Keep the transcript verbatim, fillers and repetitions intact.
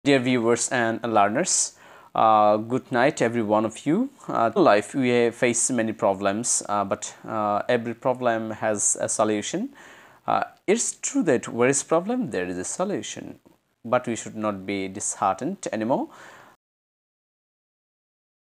Dear viewers and learners, uh, good night every one of you. Uh, in life we face many problems, uh, but uh, every problem has a solution. Uh, it's true that where is problem there is a solution, but we should not be disheartened anymore.